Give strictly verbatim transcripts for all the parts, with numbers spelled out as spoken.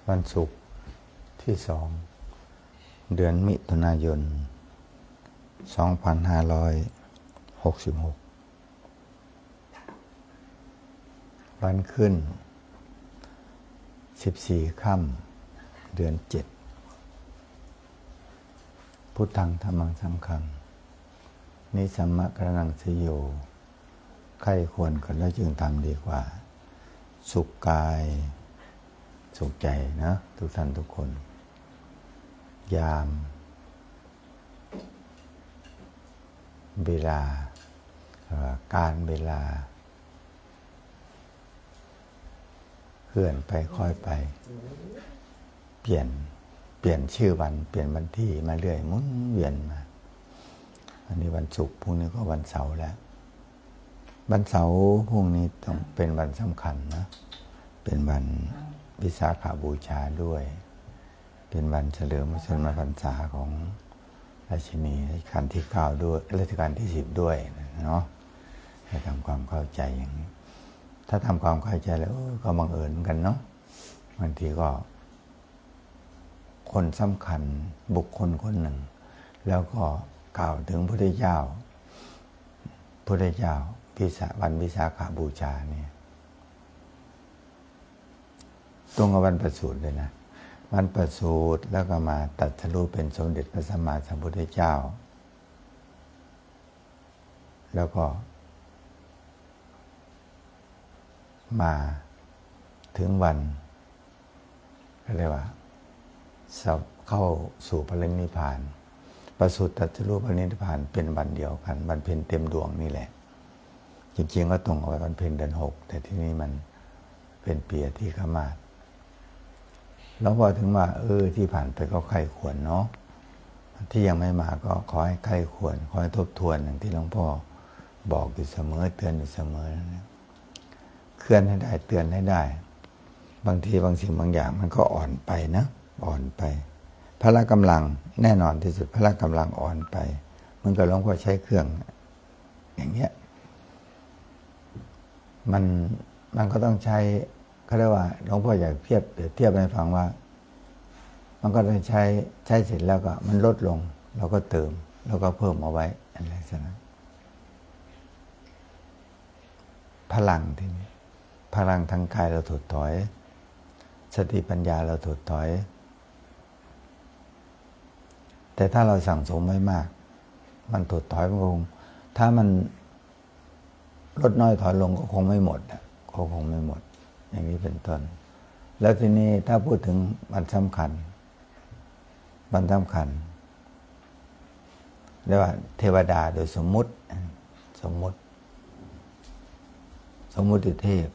วันศุกร์ที่สองเดือนมิถุนายนสองพันห้าร้อยหกสิบหกวันขึ้นสิบสี่ค่ำเดือนเจ็ดพุทธังธัมมังสังฆังนิสัมมะกรณังสยโยใครควรกันแล้วจึงทำดีกว่าสุขกายสุขใจนะทุกท่านทุกคนยามเวลาการเวลาเคลื่อนไปค่อยไปเปลี่ยนเปลี่ยนชื่อวันเปลี่ยนวันที่มาเรื่อยหมุนเวียนมาอันนี้วันศุกร์พรุ่งนี้ก็วันเสาร์แล้ววันเสาร์พรุ่งนี้ต้องเป็นวันสำคัญนะเป็นวันวิสาขบูชาด้วยเป็นวันเฉลิมพระชนมพรรษาของราชินีรัชกาลที่เก้าด้วยรัชกาลที่สิบด้วยเนาะให้ทำความเข้าใจอย่างนี้ถ้าทำความเข้าใจแล้วก็บังเอิญกันเนาะบางทีก็คนสำคัญบุคคลคนหนึ่งแล้วก็กล่าวถึงพระพุทธเจ้าพระพุทธเจ้าพิสาวันวิสาขบูชาเนี่ยตรงกับวันประสูติเลยนะวันประสูติแล้วก็มาตรัสรู้เป็นสมเด็จพระสัมมาสัมพุทธเจ้าแล้วก็มาถึงวันเรียกว่าเข้าสู่พระนิพพานประสูติตรัสรู้พระนิพพานเป็นวันเดียวกันวันเพ็ญเต็มดวงนี่แหละจริงๆก็ตรงกับวันเพ็ญเดือนหกแต่ที่นี่มันเป็นปีที่ขมาศแล้วพอถึงว่าเออที่ผ่านไปก็ใครควรเนาะที่ยังไม่มาก็ขอให้ใครควรขอให้ทบทวนอย่างที่หลวงพ่อบอกอยู่เสมอเตือนอยู่เสมอนะเคลื่อนให้ได้เตือนให้ได้บางทีบางสิ่งบางอย่างมันก็อ่อนไปนะอ่อนไปพละกำลังแน่นอนที่สุดพละกำลังอ่อนไปมันก็หลวงพ่อใช้เครื่องอย่างเงี้ยมันมันก็ต้องใช้เขาเรียกว่าหลวงพ่ออยากเทียบเปรียบเทียบให้ฟังว่ามันก็ต้องใช้ใช้เสร็จแล้วก็มันลดลงเราก็เติมแล้วก็เพิ่มเอาไว้อะไรสักนั้นพลังที่นี้พลังทางกายเราถดถอยสติปัญญาเราถดถอยแต่ถ้าเราสั่งสมไว้มากมันถดถอยมันคงถ้ามันลดน้อยถอยลงก็คงไม่หมดก็คงไม่หมดอย่างนี้เป็นต้นแล้วทีนี้ถ้าพูดถึงวันสำคัญวันสำคัญเรียกว่าเทวดาโดยสมมุติสมมุติสมมุติเทพ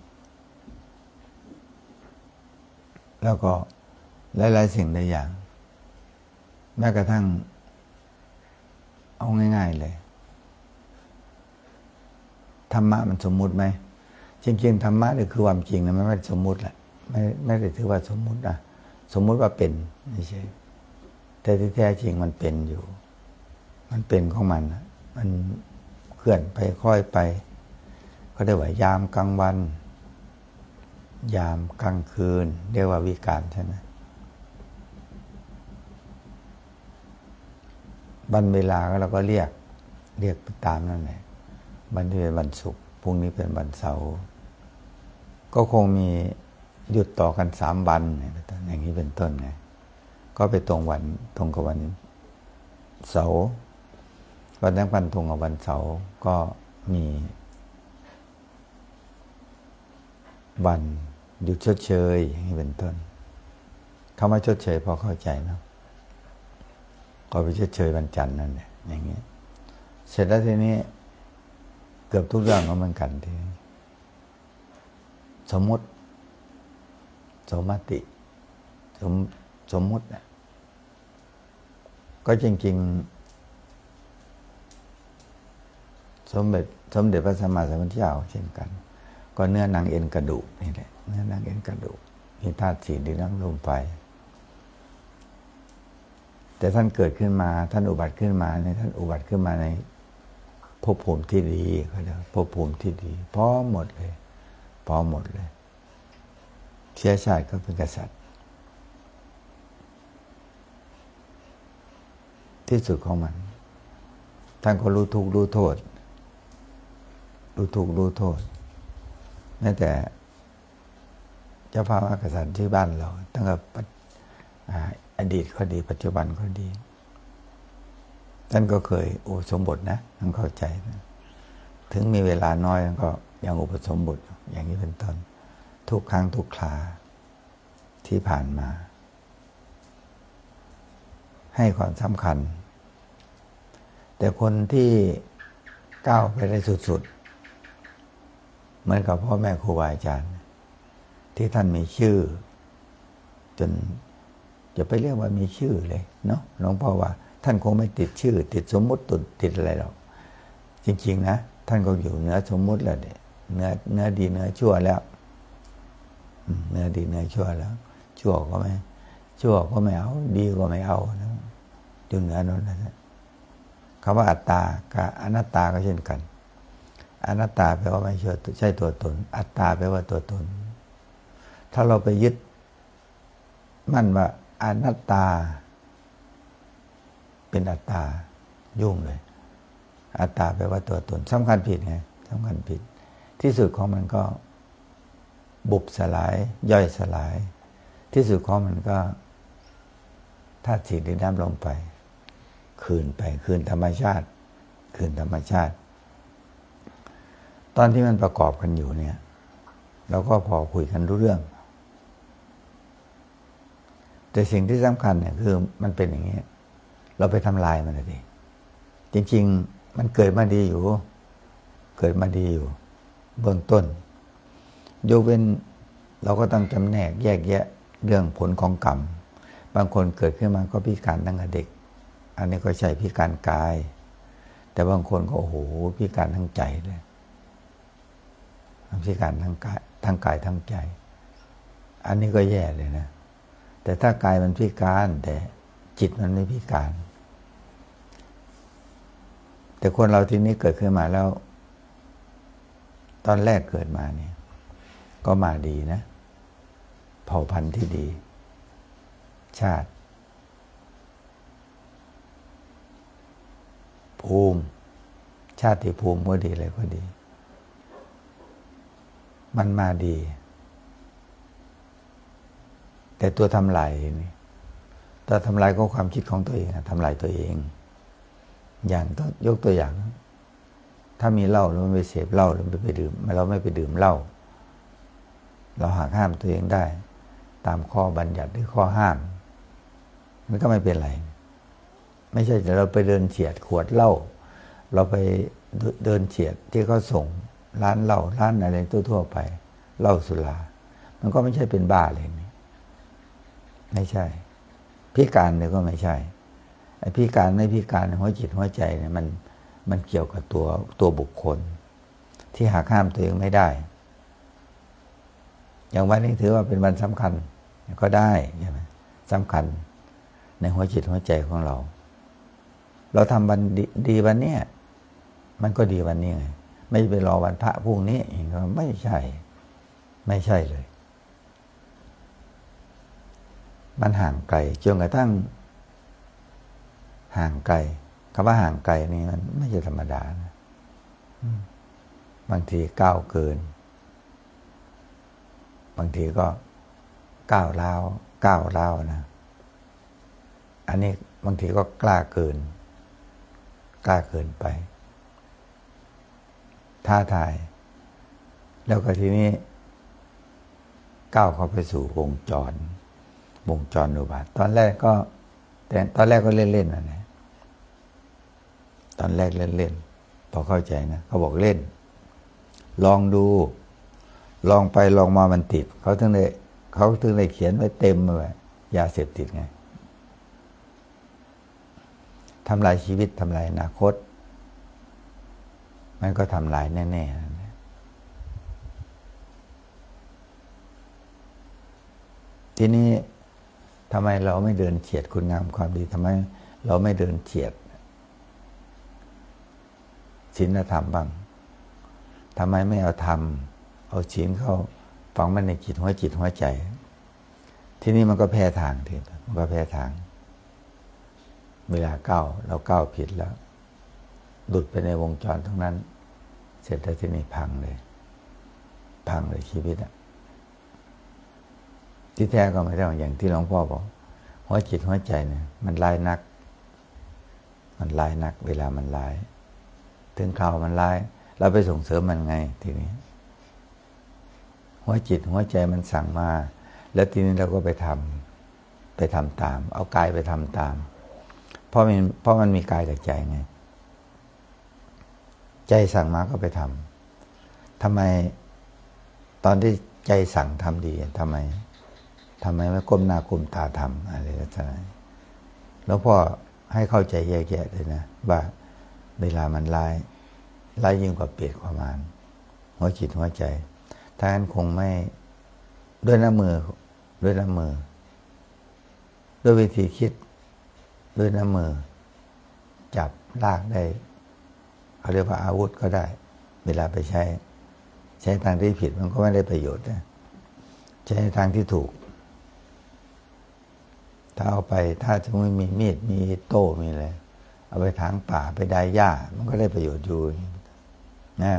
แล้วก็หลายๆสิ่งหลายอย่างแม้กระทั่งเอาง่ายๆเลยธรรมะมันสมมุติไหมจริงๆธรรมะนี่คือความจริงนะไม่ได้สมมุติแหละไม่ไม่ได้ถือว่าสมมุตินะสมมุติว่าเป็นไม่ใช่แต่ที่แท้จริงมันเป็นอยู่มันเป็นของมันมันเคลื่อนไปค่อยไปเขาเรียกว่ายามกลางวันยามกลางคืนเรียกว่าวิกาลใช่ไหมวันเวลาก็เราก็เรียกเรียกไปตามนั่นแหละวันนี้เป็นวันศุกร์พรุ่งนี้เป็นวันเสาร์ก็คงมีหยุดต่อกันสามวันอย่างนี้เป็นต้นไงก็ไปตรงวันตรงกับวันเสาร์วันทั้งวันตรงกับวันเสาร์ก็มีวันหยุดชดเชยอย่างนี้เป็นต้นคำว่าชดเชยพอเข้าใจนะก็ไปชดเชยวันจันทร์นั่นแหละอย่างนี้เสร็จแล้วทีนี้เกือบทุกเรื่องก็เหมือนกันทีสมมติสมมติสมสมมติเนี่ยก็จริงๆสมเด็จสมเด็จพระสัมมาสัมพุทธเจ้าเช่นกันก็เนื้อหนังเอ็นกระดูกนี่แหละเนื้อหนังเอ็นกระดูกมีธาตุสี่ดินน้ำลมไฟแต่ท่านเกิดขึ้นมาท่านอุบัติขึ้นมาในท่านอุบัติขึ้นมาในภพภูมิที่ดีเขาเรียกภพภูมิที่ดีพร้อมหมดเลยพร้อมหมดเลยเชื้อชาติก็เป็นกษัตริย์ที่สุดของมันท่านก็รู้ทุกข์รู้โทษรู้ทุกข์รู้โทษแม้แต่เจ้าฟ้ามหากษัตริย์ที่บ้านเราตั้งแต่อดีตก็ดีปัจจุบันก็ดีท่านก็เคยอุปสมบทนะต้องเข้าใจนะถึงมีเวลาน้อยก็ยังอุปสมบทอย่างนี้เป็นต้นทุกครั้งทุกคราที่ผ่านมาให้ความสำคัญแต่คนที่ก้าวไปได้สุดๆเหมือนกับพ่อแม่ครูบาอาจารย์ที่ท่านมีชื่อจนจะไปเรียกว่ามีชื่อเลยเนาะหลวงพ่อว่าท่านคงไม่ติดชื่อติดสมมุติติดติดอะไรหรอกจริงๆนะท่านก็อยู่เหนือสมมุติแล้วเนี่ยเนื้อเนื้อดีเนื้อชั่วแล้วเนื้อดีเนื้อชั่วแล้วชั่วก็ไม่ชั่วก็ไม่เอาดีก็ไม่เอานะอยู่เหนือนั้นนะคำว่าอัตตากับอนัตตาก็เช่นกันอนัตตาแปลว่าไม่ใช่ตัวตนอัตตาแปลว่าตัวตนถ้าเราไปยึดมั่นว่าอนัตตาเป็นอัตตายุ่งเลยอัตตาแปลว่าตัวตนสำคัญผิดไงสำคัญผิดที่สุดของมันก็บุบสลายย่อยสลายที่สุดของมันก็ธาตุสี่ดินน้ำลมไปคืนไปคืนธรรมชาติคืนธรรมชาติตอนที่มันประกอบกันอยู่เนี่ยเราก็พอคุยกันรู้เรื่องแต่สิ่งที่สำคัญเนี่ยคือมันเป็นอย่างนี้เราไปทำลายมันเลยดิจริงๆมันเกิดมาดีอยู่เกิดมาดีอยู่เบื้องต้นยกเว้นเราก็ต้องจำแนกแยกแยะเรื่องผลของกรรมบางคนเกิดขึ้นมาก็พิการตั้งแต่เด็กอันนี้ก็ใช่พิการกายแต่บางคนก็โอ้โหพิการทั้งใจเลยพิการทั้งกายทั้งกายทั้งใจอันนี้ก็แย่เลยนะแต่ถ้ากายมันพิการแต่จิตมันไม่พิการแต่คนเราทีนี้เกิดขึ้นมาแล้วตอนแรกเกิดมาเนี่ยก็มาดีนะเผ่าพันธุ์ที่ดีชาติภูมิชาติภูมิก็ดีอะไรก็ดีมันมาดีแต่ตัวทำลายนี่ตัวทำลายก็ความคิดของตัวเองทำลายตัวเองอย่างต้องยกตัวอย่างถ้ามีเหล้าแล้วมันไปเสพเหล้าแล้วมันไปดื่มเราไม่ไปดื่มเหล้าเราหักห้ามตัวเองได้ตามข้อบัญญัติหรือข้อห้ามมันก็ไม่เป็นไรไม่ใช่แต่เราไปเดินเฉียดขวดเหล้าเราไปเดินเฉียดที่เขาส่งร้านเหล้าร้านอะไรทั่วๆไปเหล้าสุรามันก็ไม่ใช่เป็นบ้าเลยนี่ไม่ใช่พิการเลยก็ไม่ใช่ไอ้พิการไม่พิการหัวจิตหัวใจเนี่ยมันมันเกี่ยวกับตัวตัวบุคคลที่หักห้ามตัวเองไม่ได้อย่างวันนี้ถือว่าเป็นวันสำคัญก็ได้ใช่ไหมสำคัญในหัวจิตหัวใจของเราเราทำวันดดีวันนี้มันก็ดีวันนี้ไงไม่ไปรอวันพระพรุ่งนี้เองก็ไม่ใช่ไม่ใช่เลยมันห่างไกลจนกระทั่งห่างไกลคำว่าห่างไกลนี่มันไม่ใช่ธรรมดานะบางทีก้าวเกินบางทีก็ก้าวล้าวก้าวล้าวนะอันนี้บางทีก็กล้าเกินกล้าเกินไปท้าทายแล้วก็ทีนี้ก้าวเข้าไปสู่วงจรวงจรอุบาทตอนแรกก็แต่ตอนแรกก็เล่นๆนะเนี่ยตอนแรกเล่นๆพอเข้าใจนะเขาบอกเล่นลองดูลองไปลองมามันติดเขาถึงได้เขาถึงได้เขียนไว้เต็มเลยยาเสพติดไงทำลายชีวิตทำลายอนาคตมันก็ทำลายแน่ๆนะทีนี้ทำไมเราไม่เดินเฉียดคุณงามความดีทำไมเราไม่เดินเฉียดศีลธรรมบ้างทำไมไม่เอาธรรมเอาศีลเข้าฝังมันในจิตหัวจิตหัวใจทีนี้มันก็แพ้ทางทีมันก็แพ้ทางเวลาก้าวเราก้าวผิดแล้วหลุดไปในวงจรทั้งนั้นเสร็จแล้วที่นี่พังเลยพังเลยชีวิตอะที่แท้ก็ไม่ใช่อย่างที่หลวงพ่อบอกหัวจิตหัวใจเนี่ยมันลายนักมันลายนักเวลามันลายถึงคราวมันลายเราไปส่งเสริมมันไงทีนี้หัวจิตหัวใจมันสั่งมาแล้วทีนี้เราก็ไปทำไปทำตามเอากายไปทำตามเพราะมันเพราะมันมีกายกับใจไงใจสั่งมาก็ไปทำทำไมตอนที่ใจสั่งทำดีทำไมทำไมไม่ก้มหน้าก้มตาทำอะไรลักษณะแล้วพ่อให้เข้าใจแยกๆเลยนะว่าเวลามันร้ายร้ายยิ่งกว่าเปรตกว่ามารหัวจิตหัวใจถ้างั้นคงไม่ด้วยน้ำมือด้วยน้ำมือด้วยวิธีคิดด้วยน้ำมือจับลากได้เขาเรียกว่าอาวุธก็ได้เวลาไปใช้ใช้ทางที่ผิดมันก็ไม่ได้ประโยชน์นะใช้ทางที่ถูกถ้าเอาไปถ้าจะไม่มีมีดมีโต้มีอะไรเอาไปถางป่าไปได้หญ้ามันก็ได้ประโยชน์อยู่นะ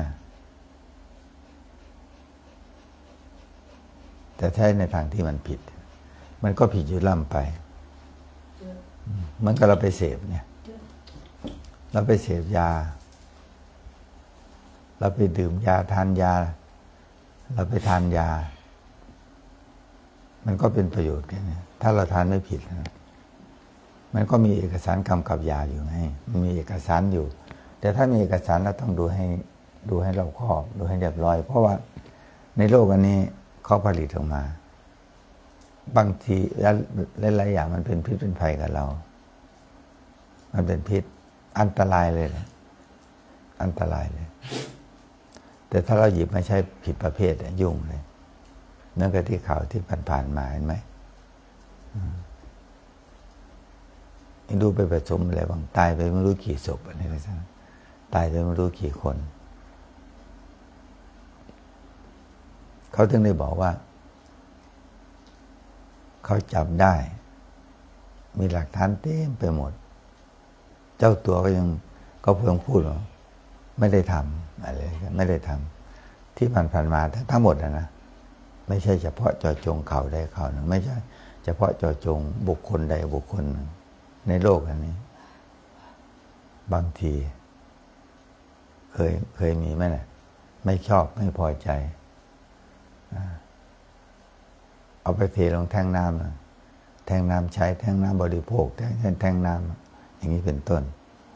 แต่ใช้ในทางที่มันผิดมันก็ผิดอยู่ล่ำไปมันก็เราไปเสพเนี่ยเราไปเสพยาเราไปดื่มยาทานยาเราไปทานยามันก็เป็นประโยชน์กันเนี่ยถ้าเราทานไม่ผิดนะมันก็มีเอกสารกำกับยาอยู่ไงมันมีเอกสารอยู่แต่ถ้ามีเอกสารเราต้องดูให้ดูให้รอบคอบดูให้เรียบร้อยเพราะว่าในโลกอันนี้เขาผลิตออกมาบางทีหลายๆอย่างมันเป็นพิษเป็นภัยกับเรามันเป็นพิษอันตรายเลยแหละอันตรายเลยแต่ถ้าเราหยิบมาใช้ผิดประเภทยุ่งเลยนั่นก็ที่ข่าวที่ผ่านๆมาเห็นไหมดูไปผสมอะไรบางตายไปไม่รู้กี่ศพอะไรก็ช่างตายไปไม่รู้กี่คนเขาถึงได้บอกว่าเขาจับได้มีหลักฐานเต็มไปหมดเจ้าตัวก็ยังก็เพิ่งพูดว่าไม่ได้ทำอะไรไม่ได้ทำที่ผ่านๆมาทั้งหมดนะนะไม่ใช่เฉพาะเจาะจงเขาใดเขาหนึ่งไม่ใช่เฉพาะเจาะจงบุคคลใดบุคคลหนึ่งในโลกอันนี้บางทีเคยเคยมีไหมนะไม่ชอบไม่พอใจเอาไปเทลงแท่งน้ำนะแท่งน้ำใช้แท่งน้ำบริโภคแท่งแท่งน้ำอย่างนี้เป็นต้น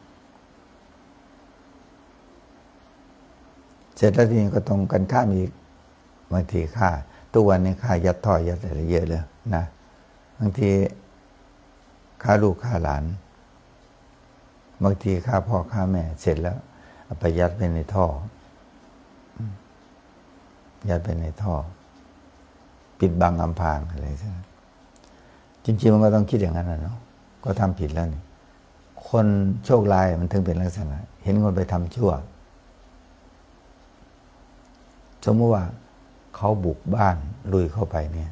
เสร็จแล้วทีนี้ก็ตรงกันข้ามอีกบางทีค่าทุกวันนี้ค่ายัดท่อยัดอะไรเยอะเลยนะบางทีค่าลูกค่าหลานบางทีค่าพ่อค่าแม่เสร็จแล้วเอาไปยัดไปในท่อยัดไปในท่อปิดบังอำพรางอะไรใช่ไหมจริงๆมันก็ต้องคิดอย่างนั้นนะเนาะก็ทำผิดแล้วนี่คนโชคร้ายมันถึงเป็นลักษณะเห็นคนไปทำชั่วสมมติว่าเขาบุกบ้านลุยเข้าไปเนี่ย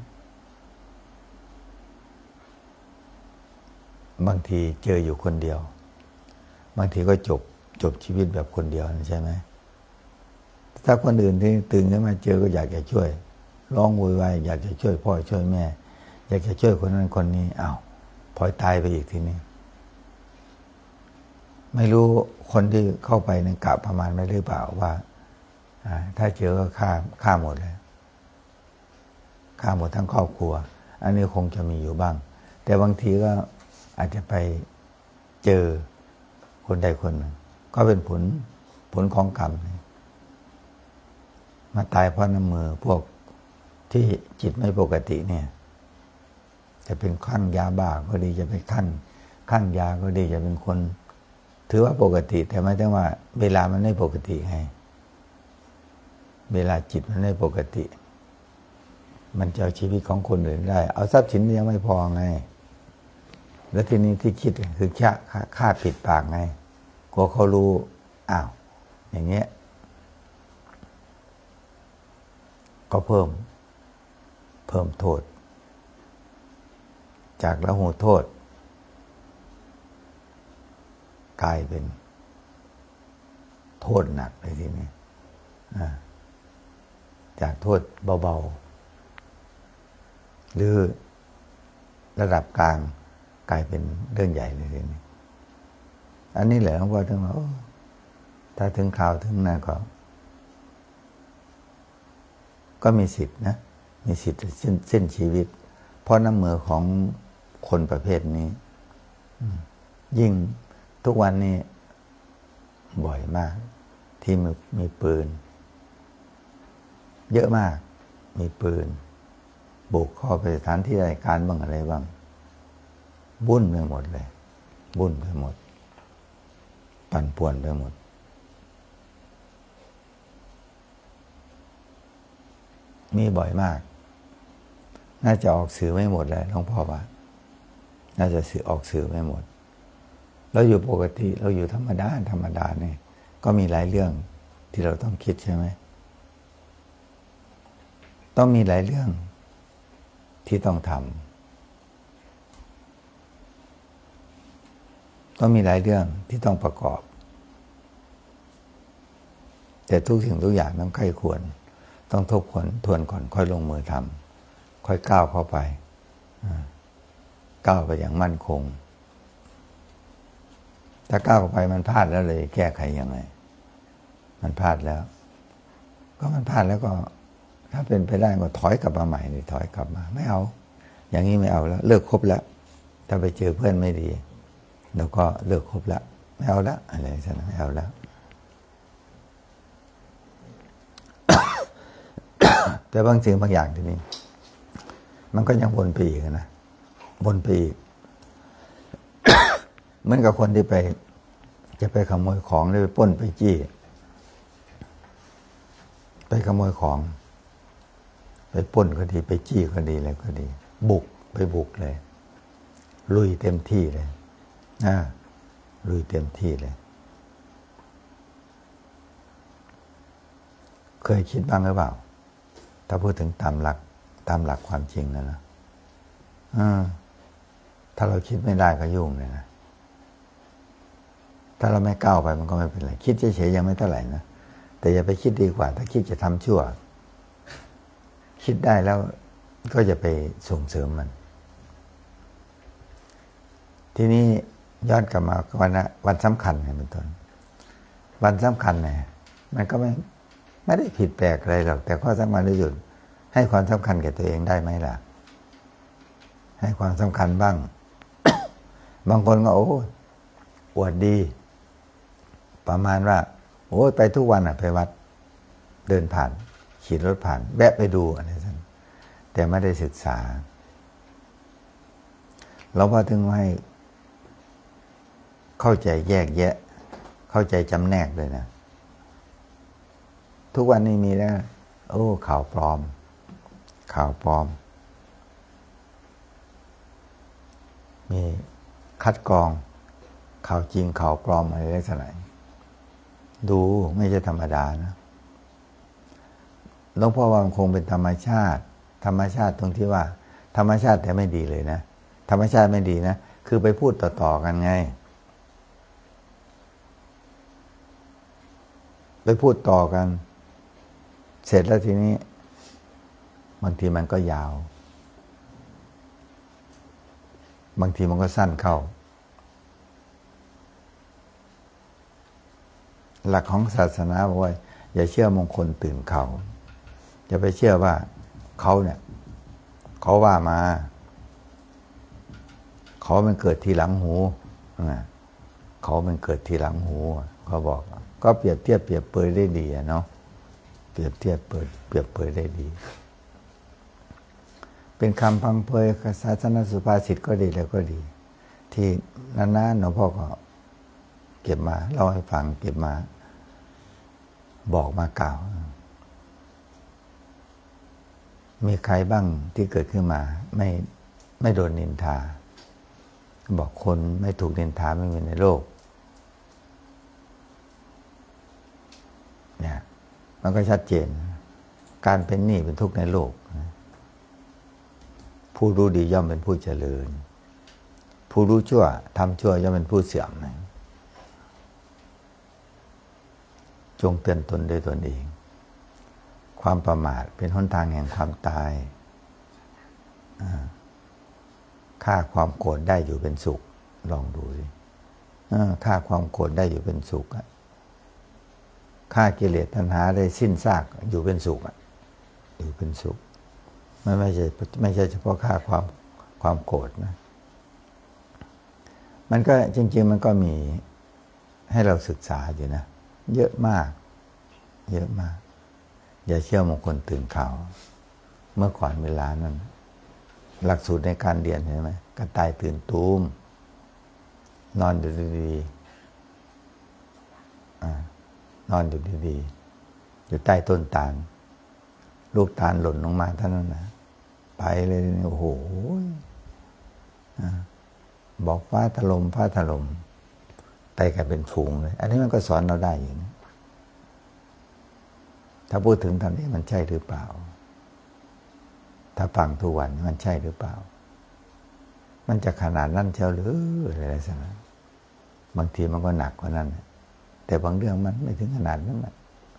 บางทีเจออยู่คนเดียวบางทีก็จบจบชีวิตแบบคนเดียวใช่ไหมถ้าคนอื่นที่ตื่นขึ้นมาเจอก็อยากจะช่วยร้องโวยวายอยากจะช่วยพ่อช่วยแม่อยากจะช่วยคนนั้นคนนี้อ้าวพลอยตายไปอีกทีนี้ไม่รู้คนที่เข้าไปในกะประมาณไม่หรือเปล่าว่าถ้าเจอก็ฆ่าฆ่าหมดเลยฆ่าหมดทั้งครอบครัวอันนี้คงจะมีอยู่บ้างแต่บางทีก็อาจจะไปเจอคนใดคนหนึ่งก็เป็นผลผลของกรรมมาตายเพราะน้ำมือพวกที่จิตไม่ปกติเนี่ยจะเป็นคลั่งยาบ้าก็ดีจะเป็นคลั่งคลั่งยาก็ดีจะเป็นคนถือว่าปกติแต่ไม่ได้ว่าเวลามันไม่ปกติไงเวลาจิตมันไม่ปกติมันจะเอาชีวิตของคนอื่นได้เอาทรัพย์สินยังไม่พอไงแล้วทีนี้ที่คิดคือฆ่าฆ่าปิดปากไงกลัวเขารู้อ้าวอย่างเงี้ยก็เพิ่มเพิ่มโทษจากละหูโทษกลายเป็นโทษหนักเลยทีนี้จากโทษเบาๆหรือระดับกลางกลายเป็นเรื่องใหญ่เลยทีนี้อันนี้แหละหลวงพ่อถึงว่าถ้าถึงข่าวถึงนั้นก็ก็มีสิทธินะมีสิทธิ์สิ้นสิ้นชีวิตเพราะน้ำมือของคนประเภทนี้ยิ่งทุกวันนี้บ่อยมากที่มีมีปืนเยอะมากมีปืนบุกเข้าไปสถานที่ราชการบ้างอะไรบ้างบุ่นไปหมดเลยบุ่นไปหมดปั่นป่วนไปหมดมีบ่อยมากน่าจะออกสื่อไม่หมดเลยหลวงพ่อว่าน่าจะสื่อออกสื่อไม่หมดเราอยู่ปกติเราอยู่ธรรมดาธรรมดาเนี่ยก็มีหลายเรื่องที่เราต้องคิดใช่ไหมต้องมีหลายเรื่องที่ต้องทำต้องมีหลายเรื่องที่ต้องประกอบแต่ทุกสิ่งทุกอย่างต้องใคร่ควรต้องทบทวนทวนก่อนค่อยลงมือทำค่อยก้าวเข้าไปก้าวไปอย่างมั่นคงถ้าก้าวเข้าไปมันพลาดแล้วเลยแก้ไขยังไงมันพลาดแล้วก็มันพลาดแล้วก็ถ้าเป็นไปได้ก็ถอยกลับมาใหม่เลยถอยกลับมาไม่เอาอย่างนี้ไม่เอาแล้วเลิกคบแล้วถ้าไปเจอเพื่อนไม่ดีเราก็เลิกคบแล้วไม่เอาแล้วอะไรสักไม่เอาแล้ว แต่บางสิ่งบางอย่างที่นี่มันก็ยังวนไปอีกนะวนไปอีก เหมือนกับคนที่ไปจะไปขโมยของหรือไปปล้นไปจี้ไปขโมยของไปปล้นก็ดีไปจี้ก็ดีอะไรก็ดีบุกไปบุกเลยลุยเต็มที่เลยนะลุยเต็มที่เลยเคยคิดบ้างหรือเปล่าถ้าพูดถึงตามหลักตามหลักความจริงนะนะถ้าเราคิดไม่ได้ก็ยุ่งเลยนะถ้าเราไม่ก้าวไปมันก็ไม่เป็นไรคิดเฉยๆยังไม่เท่าไหร่นะแต่อย่าไปคิดดีกว่าถ้าคิดจะทำชั่วคิดได้แล้วก็จะไปส่งเสริมมันทีนี้ย้อนกลับมาวันนะวันสำคัญไงเป็นต้นวันสำคัญเนี่ยมันก็ไม่ไม่ได้ผิดแปลกอะไรหรอกแต่ข้อสำคัญที่สุดให้ความสำคัญแก่ตัวเองได้ไหมล่ะให้ความสำคัญบ้าง บางคนก็โอ้อวดดีประมาณว่าโอ้ไปทุกวันอ่ะไปวัดเดินผ่านขี่รถผ่านแวะไปดูอะไรสั่นแต่ไม่ได้ศึกษาเราพอถึงให้เข้าใจแยกแยะเข้าใจจำแนกเลยนะทุกวันนี้มีแล้วโอ้ข่าวปลอมข่าวปลอมมีคัดกรองข่าวจริงข่าวปลอมอะไรลักษณะดูไม่ใช่ธรรมดานะหลวงพ่อว่ามันคงเป็นธรรมชาติธรรมชาติตรงที่ว่าธรรมชาติแต่ไม่ดีเลยนะธรรมชาติไม่ดีนะคือไปพูดต่อๆกันไงไปพูดต่อกันเสร็จแล้วทีนี้บางทีมันก็ยาวบางทีมันก็สั้นเข้าหลักของศาสนาบอกว่าอย่าเชื่อมงคลตื่นเขาอย่าไปเชื่อว่าเขาเนี่ยเขาว่ามาเขามันเกิดทีหลังหูเขามันเกิดทีหลังหูเขาบอกก็เปรียบเทียบเปรียบเปรยได้ดีเนาะเปรียบเทียบเปรียบเปรียบเปรยได้ดีเป็นคำพังเพยศาสนสุภาษิตก็ดีแล้วก็ดีที่นานๆหลวงพ่อก็เก็บมาเล่าให้ฟังเก็บมาบอกมากล่าวมีใครบ้างที่เกิดขึ้นมาไม่ไม่โดนนินทาบอกคนไม่ถูกนินทาไม่มีในโลกเนี่ยมันก็ชัดเจนการเป็นหนี้เป็นทุกข์ในโลกผู้รู้ดีย่อมเป็นผู้เจริญผู้รู้ชั่วทำชั่วย่อมเป็นผู้เสื่อมนะจงเตือนตนด้วยตนเองความประมาทเป็นหนทางแห่งความตายฆ่าความโกรธได้อยู่เป็นสุขลองดูสิฆ่าความโกรธได้อยู่เป็นสุขฆ่ากิเลสตัณหาได้สิ้นซากอยู่เป็นสุขอยู่เป็นสุขไม่ไม่ใช่ไม่ใช่เฉพาะฆ่าความความโกรธนะมันก็จริงๆมันก็มีให้เราศึกษาอยู่นะเยอะมากเยอะมากอย่าเชื่อมงคลตื่นข่าวเมื่อก่อนเวลานั้นหลักสูตรในการเรียนเห็นไหมกระต่ายตื่นตูมนอนอยู่ดีๆนอนอยู่ดีๆอยู่ใต้ต้นตาลลูกตาลหล่นลงมาเท่านั้นนะไปเลยโอ้โหบอกฟ้าถล่มฟ้าถล่มไปกันเป็นฝูงเลยอันนี้มันก็สอนเราได้อยู่นะถ้าพูดถึงตอนนี้มันใช่หรือเปล่าถ้าฟังทุกวันมันใช่หรือเปล่ามันจะขนาดนั้นเชียวหรืออะไรสักอย่างบางทีมันก็หนักกว่านั้นแต่บางเรื่องมันไม่ถึงขนาดนั้นนะ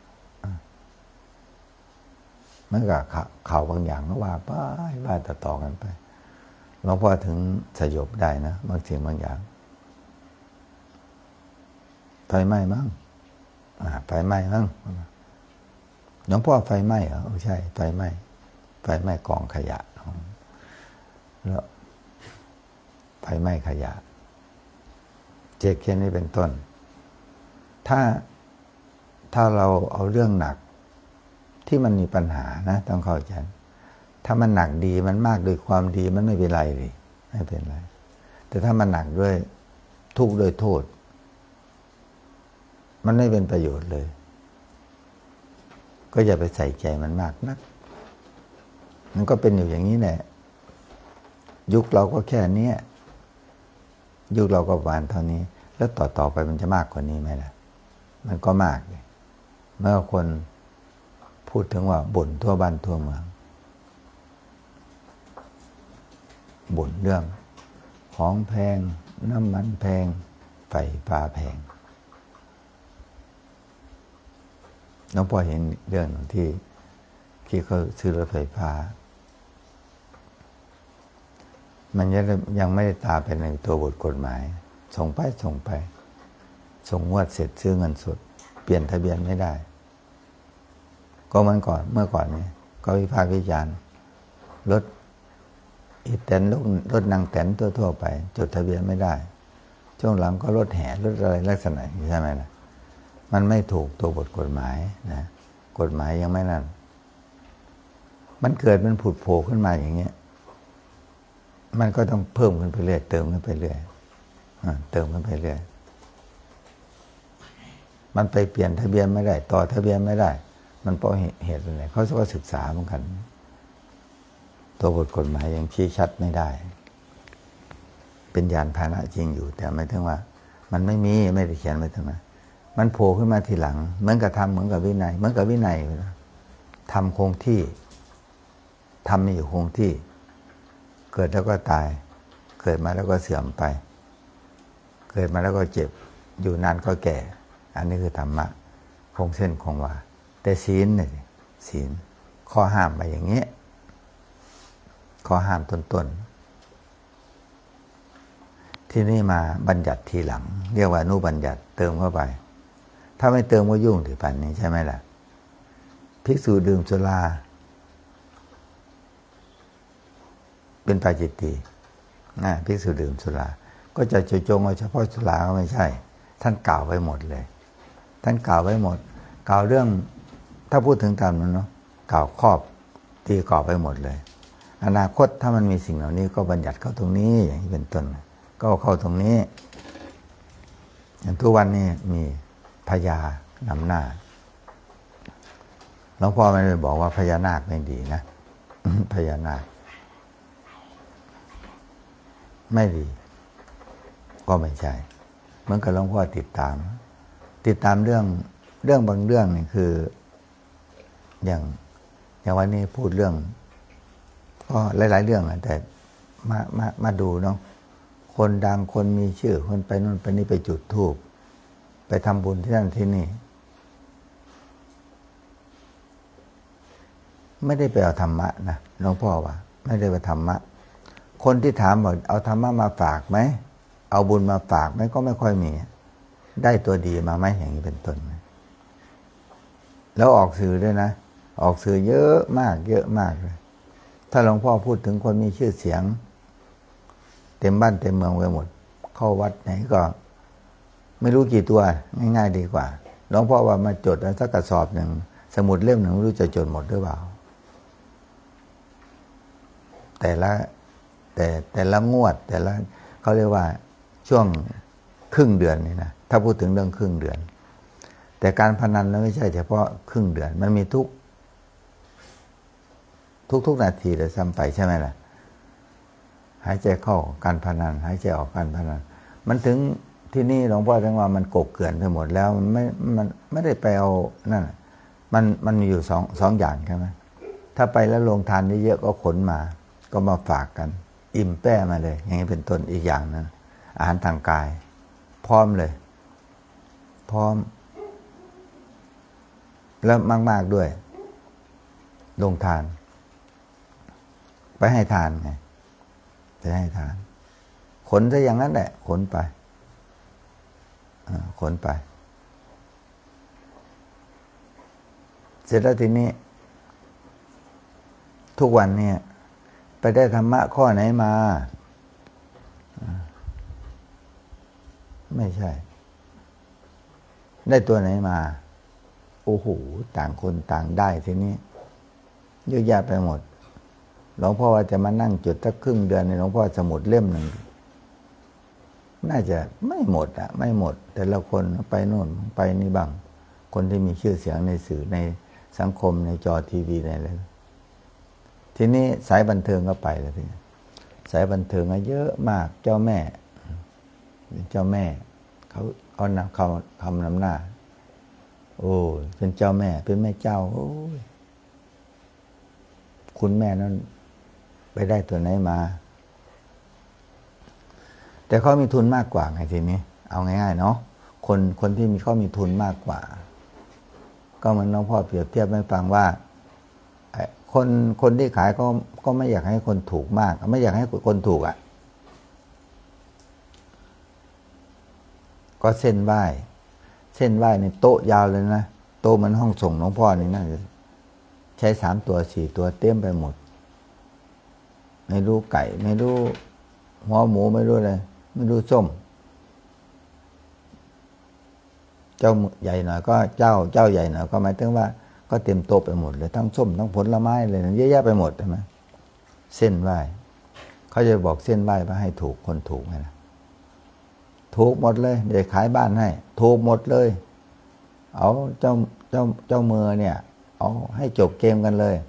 มันก็ข่าวบางอย่างก็ว่าไปว่าต่อๆกันไปหลวงพ่อถึงสยบได้นะบางสิ่งบางอย่างไฟไหม้มั้งไฟไหม้มั้งหลวงพ่อไฟไหม้เหรอใช่ไฟไหม้ไฟไหม้กองขยะแล้วไฟไหม้ขยะเจ๊กเช่นนี้เป็นต้นถ้าถ้าเราเอาเรื่องหนักที่มันมีปัญหานะต้องเข้าใจถ้ามันหนักดีมันมากด้วยความดีมันไม่เป็นไรเลยไม่เป็นไรแต่ถ้ามันหนักด้วยทุกข์ด้วยโทษมันไม่เป็นประโยชน์เลยก็อย่าไปใส่ใจมันมากนักมันก็เป็นอยู่อย่างนี้แหละยุคเราก็แค่นี้ยุคเราก็ประมาณเท่านี้แล้วต่อต่อไปมันจะมากกว่านี้ไหมล่ะมันก็มากเลยเมื่อคนพูดถึงว่าบ่นทั่วบ้านทั่วเมืองบ่นเรื่องของแพงน้ำมันแพงไฟฟ้าแพงน้องพ่อเห็นเรื่องที่ที่เขาซื้อรถไฟฟ้ามันยังยังไม่ได้ตาเป็นในตัวบทกฎหมายส่งไปส่งไปส่งงวดเสร็จซื้อเงินสดเปลี่ยนทะเบียนไม่ได้ก็มันก่อนเมื่อก่อนนี้ก็วิพากษ์วิจารณ์รถอีแตนรถรถนางแตนทั่วๆไปจดทะเบียนไม่ได้ช่วงหลังก็รถแห่รถอะไรลักษณะใช่ไหมล่ะมันไม่ถูกตัวบทกฎหมายนะกฎหมายยังไม่นั่นมันเกิดมันผุดโผล่ขึ้นมาอย่างเงี้ยมันก็ต้องเพิ่มขึ้นไปเรื่อยเติมขึ้นไปเรื่อยเติมขึ้นไปเรื่อยมันไปเปลี่ยนทะเบียนไม่ได้ต่อทะเบียนไม่ได้มันเพราะเหตุอะไรเขาก็ศึกษาเหมือนกันตัวบทกฎหมายยังชี้ชัดไม่ได้เป็นยานพาหนะจริงอยู่แต่ไม่ถึงว่ามันไม่มีไม่ได้เขียนไว้ตรงนั้นมันโผล่ขึ้นมาทีหลังเหมือนกับทำเหมือนกับวินัยเหมือนกับวินัยทำคงที่ทำนี่อยู่คงที่เกิดแล้วก็ตายเกิดมาแล้วก็เสื่อมไปเกิดมาแล้วก็เจ็บอยู่นานก็แก่อันนี้คือธรรมะคงเส้นคงวาแต่ศีลเนี่ยศีลข้อห้ามไปอย่างเงี้ยข้อห้ามต้นๆที่นี่มาบัญญัติทีหลังเรียกว่าอนุบัญญัติเติมเข้าไปถ้าไม่เติมก็ยุ่งถึงปันนี้ใช่ไหมล่ะภิกษุดื่มสุราเป็นปาจิตตินะภิกษุดื่มสุราก็จะเจาะจงเอาเฉพาะสุราก็ไม่ใช่ท่านกล่าวไว้หมดเลยท่านกล่าวไว้หมดกล่าวเรื่องถ้าพูดถึงตามนั้นเนาะกล่าวครอบตีกรอบไปหมดเลยอนาคตถ้ามันมีสิ่งเหล่านี้ก็บัญญัติเข้าตรงนี้อย่างนี้เป็นต้นก็เข้าตรงนี้อย่างทุกวันนี้มีพญานำหน้าหลวงพ่อไม่ได้บอกว่าพญานาคไม่ดีนะพญานาคไม่ดีก็ไม่ใช่เหมือนกับหลวงพ่อติดตามติดตามเรื่องเรื่องบางเรื่องนี่คืออย่างอย่างวันนี้พูดเรื่องก็หลายๆเรื่องอะแต่มามามาดูเนาะคนดังคนมีชื่อคนไปนู่นไปนี่ไปจุดธูปไปทำบุญที่นั่นที่นี่ไม่ได้ไปเอาธรรมะนะหลวงพ่อว่าไม่ได้ไปธรรมะคนที่ถามบอกเอาธรรมะมาฝากไหมเอาบุญมาฝากไหมก็ไม่ค่อยมีได้ตัวดีมาไหมอย่างนี้เป็นต้นแล้วออกสื่อด้วยนะออกสื่อเยอะมากเยอะมากเลยถ้าหลวงพ่อพูดถึงคนมีชื่อเสียงเต็มบ้านเต็มเมืองไปหมดเข้าวัดไหนก็ไม่รู้กี่ตัวง่ายๆดีกว่าหลวงพ่อว่ามาจดสักกระสอบหนึ่งสมุดเล่มหนึ่งไม่รู้จะจดหมดหรือเปล่าแต่ละแต่แต่ละงวดแต่ละเขาเรียกว่าช่วงครึ่งเดือนนี่นะถ้าพูดถึงเรื่องครึ่งเดือนแต่การพนันนั้นไม่ใช่เฉพาะครึ่งเดือนมันมีทุกทุกทุกนาทีเลยซ้ำไปใช่ไหมล่ะหายใจเข้าการพนันหายใจออกการพนันมันถึงที่นี่หลวงพ่อถึงว่ามันกบเกลื่อนไปหมดแล้วมันไม่มันไม่ได้ไปเอานั่นมันมันมีอยู่สองสองอย่างใช่ไหมถ้าไปแล้วลงทานเยอะๆก็ขนมาก็มาฝากกันอิ่มแป้มาเลยอย่างนี้เป็นต้นอีกอย่างนึงอาหารทางกายพร้อมเลยพร้อมแล้วมากๆด้วยลงทานไปให้ทานไงไปให้ทานขนซะอย่างนั้นแหละขนไปขนไปเสร็จแล้วทีนี้ทุกวันเนี่ยไปได้ธรรมะข้อไหนมาไม่ใช่ได้ตัวไหนมาโอ้โหต่างคนต่างได้ทีนี้เยอะแยะไปหมดหลวงพ่อว่าจะมานั่งจุดสักครึ่งเดือนในหลวงพ่อสมุดเล่มหนึ่งน่าจะไม่หมดอ่ะไม่หมดแต่ละคนไปโน่นไปนี่บ้างคนที่มีชื่อเสียงในสื่อในสังคมในจอทีวีในอะไรทีนี้สายบันเทิงก็ไปแล้วทีนี้สายบันเทิงเยอะมากเจ้าแม่เป็นเจ้าแม่เขาเอานำเขาคำนำหน้าโอ้เป็นเจ้าแม่เป็นแม่เจ้าโอ้ยคุณแม่นั้นไปได้ตัวไหนมาแต่เขามีทุนมากกว่าไงทีนี้เอาง่ายๆเนาะคนคนที่มีเขามีทุนมากกว่าก็มันน้องพ่อเปรียบเทียบให้ฟังว่าคนคนที่ขายก็ก็ไม่อยากให้คนถูกมากไม่อยากให้คนถูกอ่ะก็เส้นไหว้เส้นไหว้ในโต๊ะยาวเลยนะโต๊ะมันห้องส่งน้องพ่อนี่น่าจะใช้สามตัวสี่ตัวเต็มไปหมดไม่รู้ไก่ไม่รู้หัวหมูไม่รู้อะไรไม่รู้ส้มเจ้าใหญ่หน่อยก็เจ้าเจ้าใหญ่หน่อยก็หมายถึงว่าก็เต็มโต๊ะไปหมดเลยทั้งส้มทั้งผลไม้เลยเยอะแยะไปหมดใช่ไหมเส้นไหว้เขาจะบอกเส้นไหว้มาให้ถูกคนถูกไงนะถูกหมดเลยเดี๋ยวขายบ้านให้ถูกหมดเลยเอาเจ้าเจ้าเจ้ามือเนี่ยเอาให้จบเกมกันเลย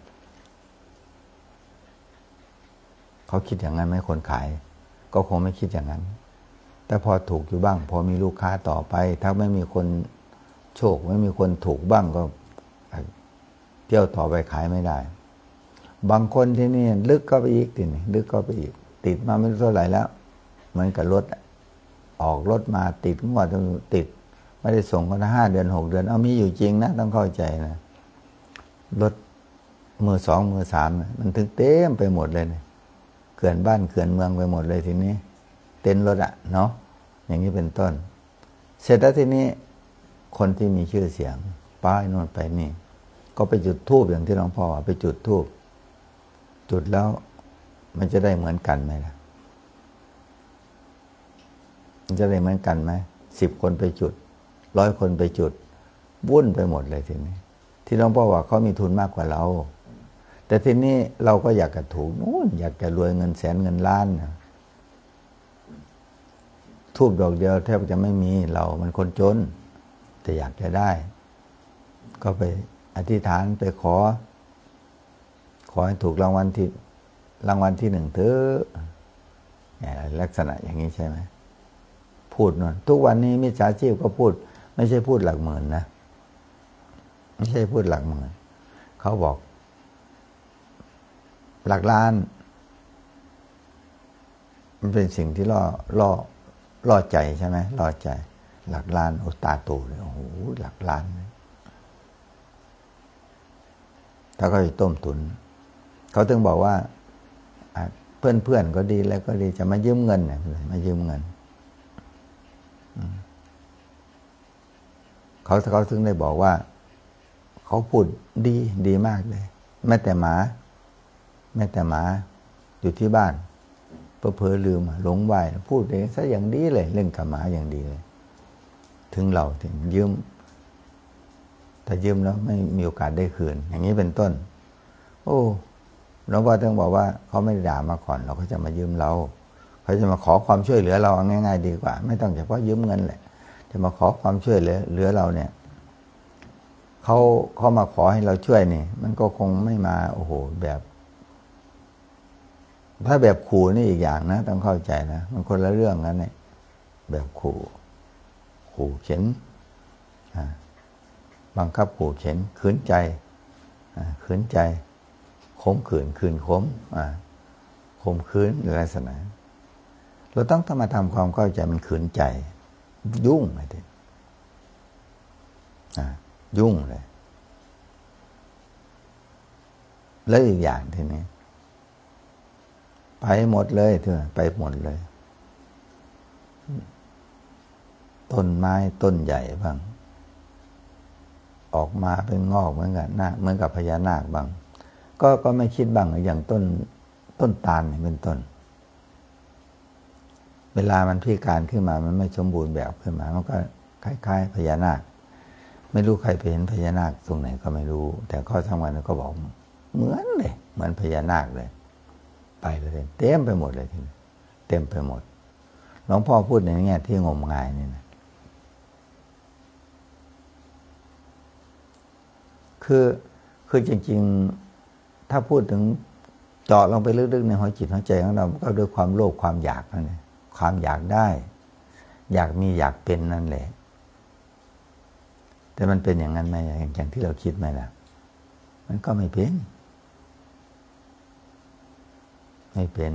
เขาคิดอย่างนั้นไหมคนขายก็คงไม่คิดอย่างนั้นแต่พอถูกอยู่บ้างพอมีลูกค้าต่อไปถ้าไม่มีคนโชคไม่มีคนถูกบ้างก็เที่ยวต่อไปขายไม่ได้บางคนที่นี่ลึกก็ไปอีกติดลึกก็ไปอีกติดมาไม่รู้เท่าไหร่แล้วเหมือนกับรถออกรถมาติดงวดติดไม่ได้ส่งก็ห้าเดือนหกเดือนเอามีอยู่จริงนะต้องเข้าใจนะรถมือสองมือสามมันถึงเต็มไปหมดเลยเนี่ยเขื่อนบ้านเขื่อนเมืองไปหมดเลยทีนี้เต็นรถอะเนาะอย่างนี้เป็นต้นเสร็จแล้วทีนี้คนที่มีชื่อเสียงป้ายโน่นไปนี่ก็ไปจุดธูปอย่างที่หลวงพ่อไปจุดธูปจุดแล้วมันจะได้เหมือนกันไหมล่ะมันจะได้เหมือนกันไหมสิบคนไปจุดร้อยคนไปจุดวุ่นไปหมดเลยทีนี้ที่หลวงพ่อว่าเขามีทุนมากกว่าเราแต่ทีนี้เราก็อยากจะถูกนู่นอยากจะรวยเงินแสนเงินล้านนะทูบดอกเดียวแทบจะไม่มีเรามันคนจนแต่อยากจะได้ก็ไปอธิษฐานไปขอขอให้ถูกรางวัลที่รางวัลที่หนึ่งเถอะลักษณะอย่างนี้ใช่ไหมพูดนั่นทุกวันนี้มิจฉาชีพก็พูดไม่ใช่พูดหลักหมื่นนะไม่ใช่พูดหลักหมื่นเขาบอกหลักล้านมันเป็นสิ่งที่ล่อล่อล่อใจใช่ไหมล่อใจหลักล้านโอตาโตเลยโอ้โหหลักล้านถ้าเขาจะต้มตุนเขาถึงบอกว่าเพื่อนเพื่อนก็ดีแล้วก็ดีจะมายืมเงินเนี่ยมายืมเงินเขาเขาถึงได้บอกว่าเขาพูดดีดีมากเลยแม้แต่หมาแม้แต่หมาอยู่ที่บ้านเพ้อเพ้อลืมหลงไหวพูดเองซะอย่างดีเลยเล่นกับหมาอย่างดีเลยถึงเราถึงยืมแต่ยืมแล้วไม่มีโอกาสได้คืนอย่างนี้เป็นต้นโอ้หลวงพ่อต้องบอกว่าเขาไม่ได้ด่ามาก่อนเราก็จะมายืมเราเขาจะมาขอความช่วยเหลือเราง่ายๆดีกว่าไม่ต้องเฉพาะยืมเงินแหละจะมาขอความช่วยเหลือเหลือเราเนี่ยเขาเขามาขอให้เราช่วยนี่มันก็คงไม่มาโอ้โหแบบถ้าแบบขู่นี่อีกอย่างนะต้องเข้าใจนะมันคนละเรื่องนั้นเนี่ยแบบขู่ขู่เข็นบังคับขู่เข็นขืนใจขืนใจข่มขืนขืนข่มข่มขืนในลักษณะเราต้องทำมาทำความเข้าใจมันขืนใจยุ่งไอ้ทียุ่งเลยแล้วอีกอย่างทีนี้ไปหมดเลยเถอะไปหมดเลยต้นไม้ต้นใหญ่บ้างออกมาเป็นงอกเหมือนกันนาคเหมือนกับพญานาคบ้างก็ก็ไม่คิดบ้างอย่างต้นต้นตาลนี่เป็นต้นเวลามันพิการขึ้นมามันไม่สมบูรณ์แบบขึ้นมามันก็คล้ายๆพญานาคไม่รู้ใครไปเห็นพญานาคตรงไหนก็ไม่รู้แต่ข้อทั้งวันก็บอกเหมือนเลยเหมือนพญานาคเลยไปเลยเต็มไปหมดเลยทีนี้เต็มไปหมดหลวงพ่อพูดในแง่ที่งมงายนี่นะคือคือจริงๆถ้าพูดถึงเจาะลงไปลึกๆในหัวจิตหัวใจของเราก็ด้วยความโลภความอยากนั่นแหละความอยากได้อยากมีอยากเป็นนั่นแหละแต่มันเป็นอย่างนั้นไหมอย่างที่เราคิดไหมล่ะมันก็ไม่เป็นไม่เป็น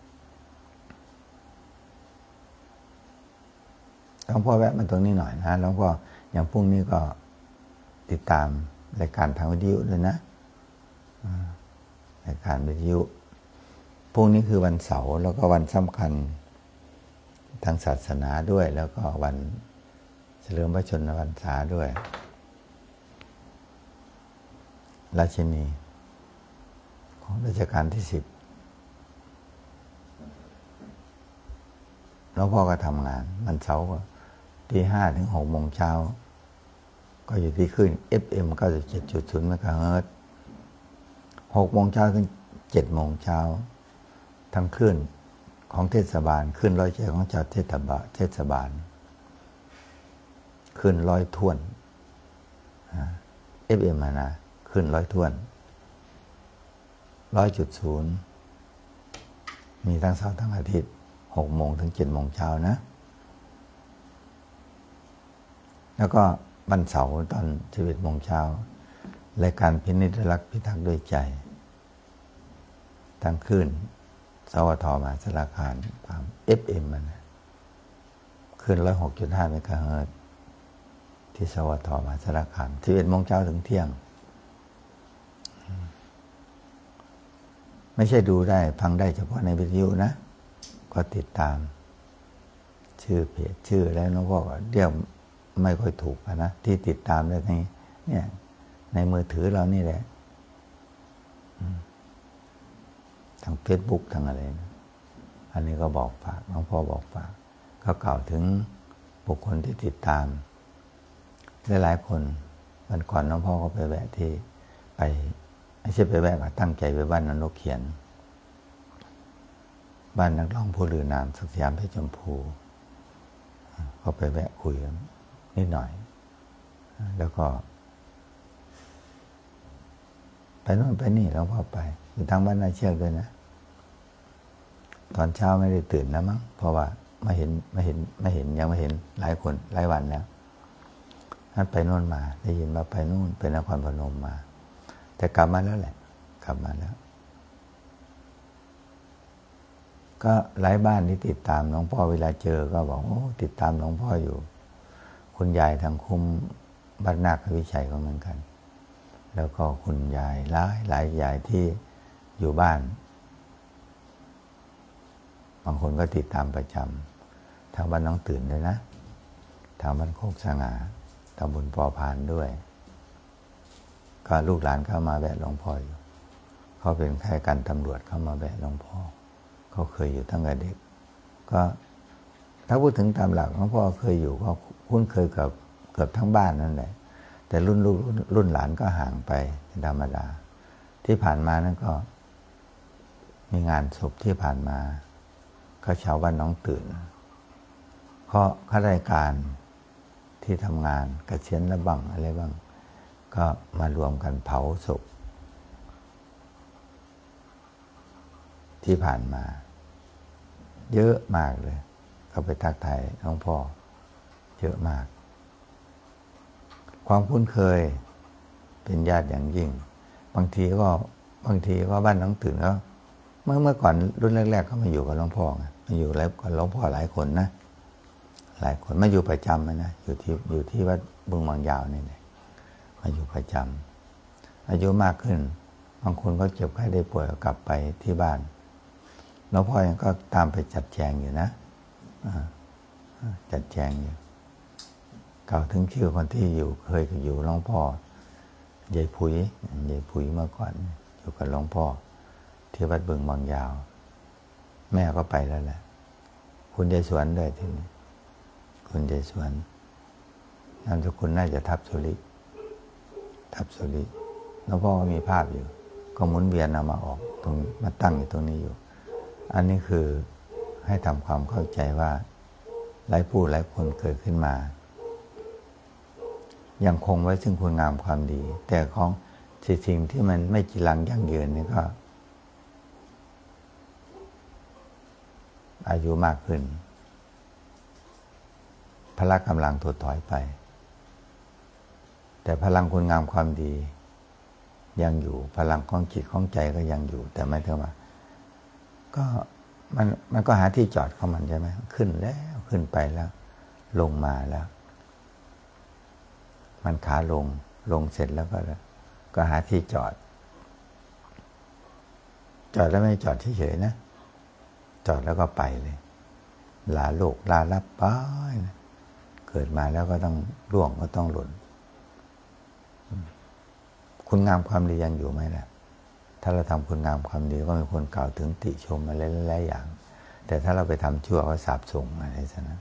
หลวงพ่อแวะมาตรงนี้หน่อยนะหลวงพ่ออย่างพรุ่งนี้ก็ติดตามรายการทางวิทยุด้วยนะรายการวิทยุพรุ่งนี้คือวันเสาร์แล้วก็วันสำคัญทางศาสนาด้วยแล้วก็วันเฉลิมพระชนมพรรษาด้วยราชินีของรัชกาลที่สิบหลวงพ่อก็ทำงานวันเสาร์ตีห้าถึงหกโมงเช้าก็อยู่ที่ขึ้น เอฟ เอ็ม เก้าสิบเจ็ดจุดศูนย์ เมกะเฮิรตซ์หกโมงเช้าถึงเจ็ดโมงเช้าทั้งคลื่นของเทศบาลคลื่นร้อยใจของชาวเทศบาลเทศบาลคลื่นร้อยท่วน เอฟ เอ็ม นะคลื่นร้อยท่วนร้อยจุดศูนย์มีทั้งเสาร์ทั้งอาทิตย์หกโมงถึงเจ็ดโมงเช้านะแล้วก็วันเสาร์ตอนสิบเอ็ดโมงเช้ารายการพินิจรักพิทักษ์ด้วยใจทั้งคลื่นสวทมาสารคามตาม เอฟ เอ็ม มันนะคลื่นร้อยหกจุดห้าเมกะเฮิรตซ์ที่สวทมาสารคามสิบเอ็ดโมงเช้าถึงเที่ยงไม่ใช่ดูได้ฟังได้เฉพาะในวิทยุนะก็ติดตามชื่อเพจชื่อแล้วน้องพ่อก็เรียกไม่ค่อยถูกนะที่ติดตามได้ในเนี่ยในมือถือเรานี่แหละทาง Facebook ทางอะไรนะอันนี้ก็บอกฝากน้องพ่อบอกฝากก็กล่าวถึงบุคคลที่ติดตามหลายๆคนวันก่อนน้องพ่อก็ไปแวะที่ไปไม่ใช่ไปแวะก็ตั้งใจไปบ้านนกเขียนบ้านนักร้องผู้ลือนามศักดิ์สยามเพชรชมพูก็ไปแวะคุยกันนิดหน่อยแล้วก็ไปโน่นไปนี่แล้วพอไปอยู่ทางบ้านนาเชือกด้วยนะตอนเช้าไม่ได้ตื่นนะมั้งเพราะว่าไม่เห็นไม่เห็นไม่เห็นยังไม่เห็นหลายคนหลายวันแล้วท่านไปโน่นมาได้ยินว่าไปนู่นไปนครพนมมาแต่กลับมาแล้วแหละกลับมาแล้วก็หลายบ้านที่ติดตามหลวงพ่อเวลาเจอก็บอกโอ้ติดตามหลวงพ่ออยู่คุณยายทางคุ้มบ้านนาควิชัยก็เหมือนกันแล้วก็คุณยายหลายหลายยายที่อยู่บ้านบางคนก็ติดตามประจำทางบ้านน้องตื่นเลยนะทางบ้านโคกสง่าตำบลปอพานด้วยก็ลูกหลานเข้ามาแวะหลวงพ่ออยู่เขาเป็นข้าราชการตำรวจเข้ามาแวะหลวงพ่อเขาเคยอยู่ตั้งแต่เด็กก็ถ้าพูดถึงตามหลักหลวงพ่อเคยอยู่ก็คุ้นเคยกับเกือบทั้งบ้านนั่นแหละแต่รุ่นลูกรุ่นหลานก็ห่างไปธรรมดาที่ผ่านมานั่นก็มีงานศพที่ผ่านมาก็ชาวบ้านน้องตื่นเพราะข้าราชการที่ทำงานเกษียณแล้วบ้างอะไรบ้างก็มารวมกันเผาศพที่ผ่านมาเยอะมากเลยเขาไปทักทายหลวงพ่อเยอะมากความคุ้นเคยเป็นญาติอย่างยิ่งบางทีก็บางทีก็บ้านน้องตื่นก็เมื่อเมื่อก่อนรุ่นแรกๆเขามาอยู่กับหลวงพ่อไงมาอยู่แล้วกับหลวงพ่อหลายคนนะหลายคนมาอยู่ประจำนะอยู่ที่อยู่ที่วัดบึงบางยาวนี่เลยมาอยู่ประจำอายุมากขึ้นบางคนก็เจ็บไข้ได้ป่วยก็กลับไปที่บ้านหลวงพ่อยังก็ตามไปจัดแจงอยู่นะจัดแจงอยู่กล่าวถึงชื่อคนที่อยู่เคยอยู่หลวงพ่อยายผุยยายผุยเมื่อก่อนอยู่กับหลวงพ่อที่วัดบึงบางยาวแม่ก็ไปแล้วแหละคุณยายสวนด้วยที่นี่คุณยายสวนนามสกุลน่าจะทับสุริทับสุริหลวงพ่อก็มีภาพอยู่ก็หมุนเวียนเอามาออกตรงมาตั้งอยู่ตรงนี้อยู่อันนี้คือให้ทำความเข้าใจว่าหลายผู้หลายคนเกิดขึ้นมายังคงไว้ซึ่งคุณงามความดีแต่ของสิ่งที่มันไม่จีรังยั่งยืนนี่ก็อายุมากขึ้นพละกำลังถดถอยไปแต่พลังคุณงามความดียังอยู่พลังของจิตของใจก็ยังอยู่แต่ไม่เท่าว่าก็มันมันก็หาที่จอดของมันใช่ไหมขึ้นแล้วขึ้นไปแล้วลงมาแล้วมันขาลงลงเสร็จแล้วก็ก็หาที่จอดจอดแล้วไม่จอดเฉยๆนะจอดแล้วก็ไปเลยลาโลกลาลับไปเกิดมาแล้วก็ต้องร่วงก็ต้องหล่นคุณงามความดียังอยู่ไหมล่ะถ้าเราทำคุณงามความดีก็มีคนกล่าวถึงติชมอะไรหลายๆอย่างแต่ถ้าเราไปทำชั่วก็สาปส่งอะไรซะนะ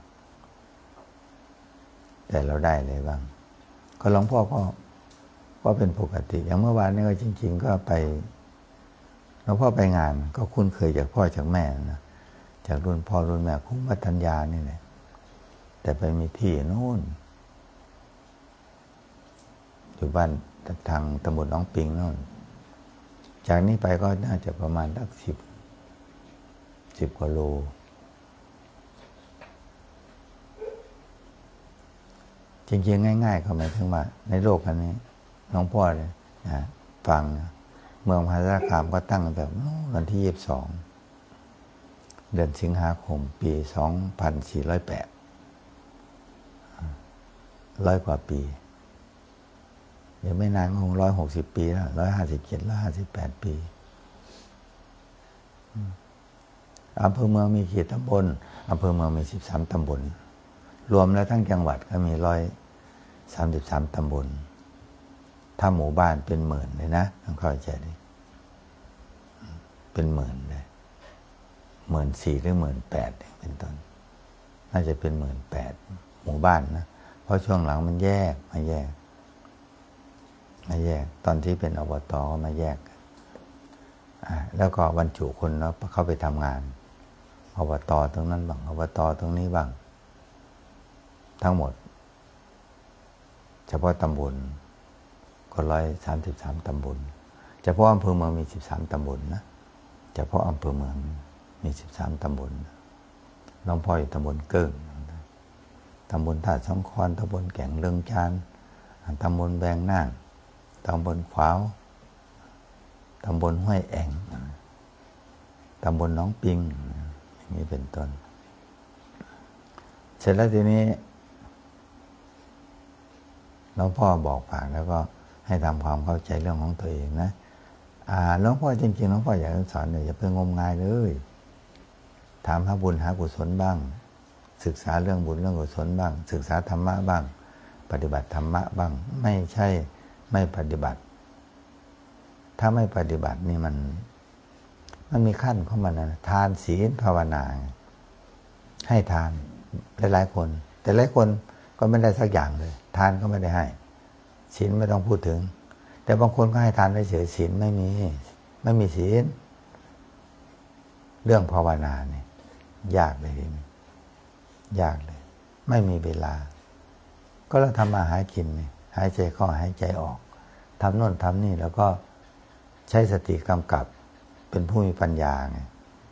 แต่เราได้อะไรบ้างก็หลวงพ่อก็ก็เป็นปกติอย่างเมื่อวานนี้ก็จริงๆก็ไปหลวงพ่อไปงานก็คุ้นเคยจากพ่อจากแม่นะจากรุ่นพ่อรุ่นแม่คุ้มวัฒนญานี่แหละแต่ไปมีที่โน่นอยู่บ้านทางตำบลน้องปิงโน่นจากนี้ไปก็น่าจะประมาณสักสิบสิบกว่าโลจริงๆง่ายๆเขาหมายถึงว่าในโลกอันนี้หลวงพ่อเลยนะฟังนะเมืองมหาสารคามก็ตั้งแบบวันที่ยี่สิบสองเดือนสิงหาคมปีสองพันสี่ร้อยแปดร้อยกว่าปียังไม่นานคงร้อยหกสิบปีแล้วร้อยห้าสิบเจ็ดร้อยห้าสิบแปดปีอำเภอเมืองมีกี่ตำบลอำเภอเมืองมีสิบสามตำบลรวมแล้วทั้งจังหวัดก็มีร้อยสามสิบสามตำบลถ้าหมู่บ้านเป็นหมื่นเลยนะต้องเข้าใจดิเป็นหมื่นเลยหมื่นสี่หรือหมื่นแปดเป็นต้นน่าจะเป็นหมื่นแปดหมู่บ้านนะเพราะช่วงหลังมันแยกมาแยกมาแยกตอนที่เป็นอบตก็มาแยกแล้วก็บรรจุคนแล้วเข้าไปทำงานอบตตรงนั้นบ้างอบตตรงนี้บ้างทั้งหมดเฉพาะตำบลก็ร้อยสามสิบสามตำบลเฉพาะอำเภอเมืองมีสิบสามตำบลนะเฉพาะอำเภอเมืองมีสิบสามตำบลหลวงพ่ออยู่ตำบลเกิ้งตำบลท่าสองคอนตำบลแก่งเรืองจานตำบลแบงน่างตำบลขวาวตำบลห้วยแองตำบลน้องปิงอย่างนี้เป็นต้นเสร็จแล้วทีนี้หลวงพ่อบอกฝากแล้วก็ใให้ทำความเข้าใจเรื่องของตัวเองนะอ่าหลวงพ่อจริงๆหลวงพ่ออยากสอนเนี่ยอย่าเพิ่งงมงายเลยถามหาบุญหากุศลบ้างศึกษาเรื่องบุญเรื่องกุศลบ้างศึกษาธรรมะบ้างปฏิบัติธรรมะบ้างไม่ใช่ไม่ปฏิบัติถ้าไม่ปฏิบัตินี่มันมันมีขั้นของมันนะทานศีลภาวนาให้ทานหลายๆคนแต่หลายคนก็ไม่ได้สักอย่างเลยทานก็ไม่ได้ให้ศีลไม่ต้องพูดถึงแต่บางคนก็ให้ทานได้เฉยศีลไม่มีไม่มีศีลเรื่องภาวนาเนี่ยยากเลยทีนี้ยากเลยไม่มีเวลาก็เราทำมาหากินเนี่ยหายใจเข้าหายใจออกทำโน่นทำนี่แล้วก็ใช้สติกำกับเป็นผู้มีปัญญาไง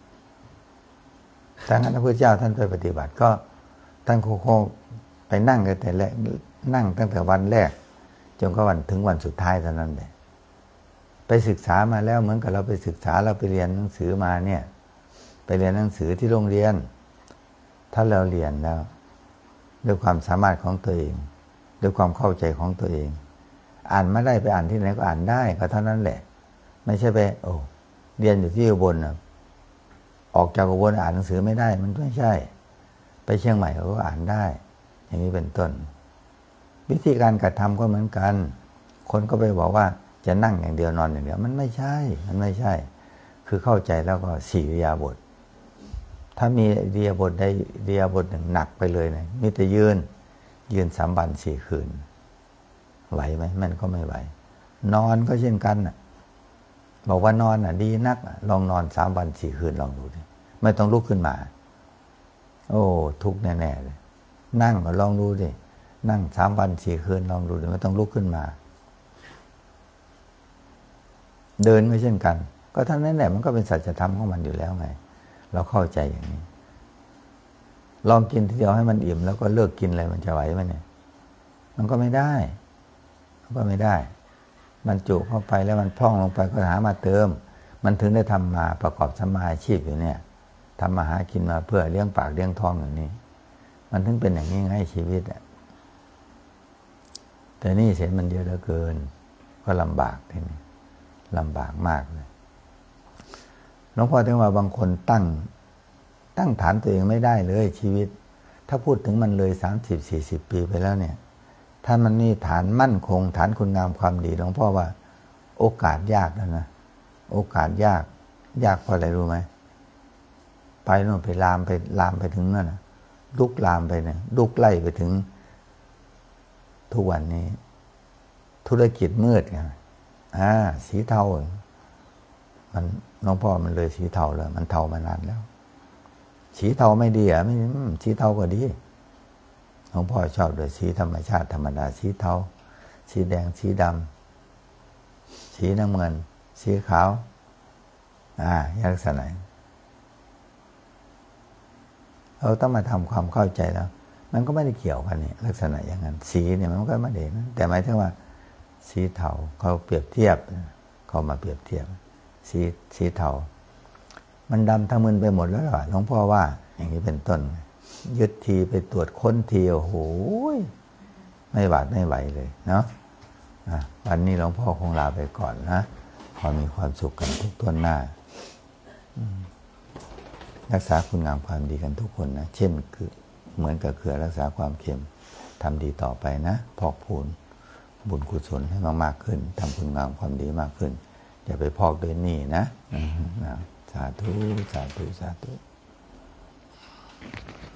ดังนั้นพระพุทธเจ้าท่านไปปฏิบัติก็ท่านโคโค่ไปนั่งกันแต่แรกนั่งตั้งแต่วันแรกจนก็วันถึงวันสุดท้ายเท่านั้นเลยไปศึกษามาแล้วเหมือนกับเราไปศึกษาเราไปเรียนหนังสือมาเนี่ยไปเรียนหนังสือที่โรงเรียนถ้าเราเรียนแล้วด้วยความสามารถของตัวเองด้วยความเข้าใจของตัวเองอ่านไม่ได้ไปอ่านที่ไหนก็อ่านได้ก็เท่านั้นแหละไม่ใช่ไปโอ้เรียนอยู่ที่อุบลนะออกจากอุบลอ่านหนังสือไม่ได้มันไม่ใช่ไปเชียงใหม่เขาก็อ่านได้อย่างนี้เป็นต้นวิธีการกระทำก็เหมือนกันคนก็ไปบอกว่าจะนั่งอย่างเดียวนอนอย่างเดียวมันไม่ใช่มันไม่ใช่คือเข้าใจแล้วก็สี่อิริยาบถถ้ามีอิริยาบถใดอิริยาบถหนึ่งหนักไปเลยนะมีแต่ยืนยืนสามวันสี่คืนไหวไหมมันก็ไม่ไหวนอนก็เช่นกันน่ะบอกว่านอนอ่ะดีนักลองนอนสามวันสี่คืนลองดูดิไม่ต้องลุกขึ้นมาโอ้ทุกข์แน่ๆเลยนั่งก็ลองดูดินั่งสามวันสี่คืนลองดูดิไม่ต้องลุกขึ้นมาเดินก็เช่นกันก็เท่านั้นแหละมันก็เป็นสัจธรรมของมันอยู่แล้วไงเราเข้าใจอย่างนี้ลองกินทีเดียวให้มันอิ่มแล้วก็เลิกกินอะไรมันจะไหวไหมเนี่ยมันก็ไม่ได้มันก็ไม่ได้มันจุเข้าไปแล้วมันพร่องลงไปก็หามาเติมมันถึงได้ทำมาประกอบสมาอาชีพอยู่เนี่ยทำมาหากินมาเพื่อเลี้ยงปากเลี้ยงท้องอย่างนี้มันถึงเป็นอย่างนี้ไงชีวิตอ่ะแต่นี่เสียมันเยอะเหลือเกินก็ลำบากทีนี้ลำบากมากเลยหลวงพ่อถึงว่าบางคนตั้งตั้งฐานตัวเองไม่ได้เลยชีวิตถ้าพูดถึงมันเลยสามสิบสี่สิบปีไปแล้วเนี่ยถ้ามันมีฐานมั่นคงฐานคุณงามความดีหลวงพ่อว่าโอกาสยากแล้วนะโอกาสยากยากเพราะอะไรรู้ไหมไปโน่นไปลามไปลามไปถึงนั่นนะลุกลามไปเนี่ยลุกไล่ไปถึงทุกวันนี้ธุรกิจมืดไงอ่าสีเทามันหลวงพ่อมันเลยสีเทาแล้วมันเทามานานแล้วสีเทาไม่ดีอ่ะไม่สีเทาก็ดีหลวงพ่อชอบโดยสีธรรมชาติธรรมดาสีเทาสีแดงสีดำสีน้ำเงินสีขาวอ่าลักษณะเราต้องมาทำความเข้าใจแล้วมันก็ไม่ได้เกี่ยวกันนี่ลักษณะอย่างนั้นสีเนี่ยมันก็ไม่ได้นะแต่หมายถึงว่าสีเทาเขาเปรียบเทียบเขามาเปรียบเทียบสีสีเทามันดำทั้งมึนไปหมดแล้วหรอหลวงพ่อว่าอย่างนี้เป็นต้นยึดทีไปตรวจค้นทีโอ้โหไม่หวาดไม่ไหวเลยเนาะวันนี้หลวงพ่อคงลาไปก่อนนะขอมีความสุขกันทุกต้นหน้ารักษาคุณงามความดีกันทุกคนนะเช่นคือเหมือนกับเขื่อรักษาความเค็มทำดีต่อไปนะพอกพูนบุญกุศลให้มากๆขึ้นทำคุณงามความดีมากขึ้นอย่าไปพอกด้วยหนี้นะสาธุสาธุสาธุ